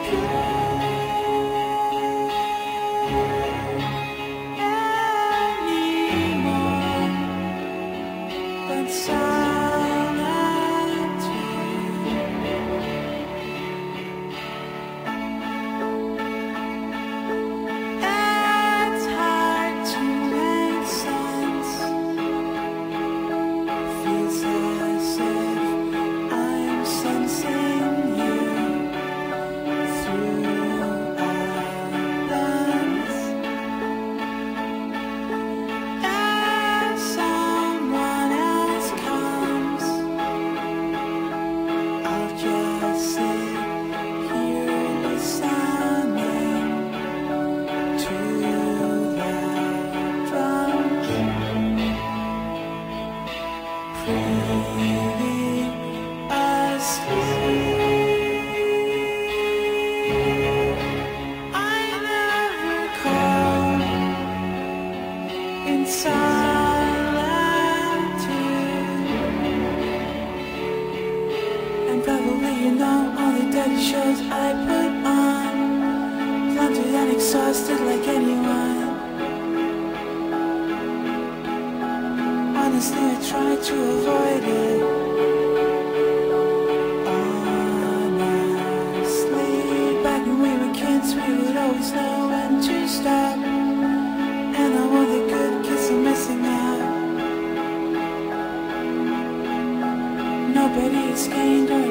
Shows I put on, blunted and exhausted like anyone. Honestly, I try to avoid it. Honestly, back when we were kids, we would always know when to stop. And all of the good kids are missing out. Nobody is gained or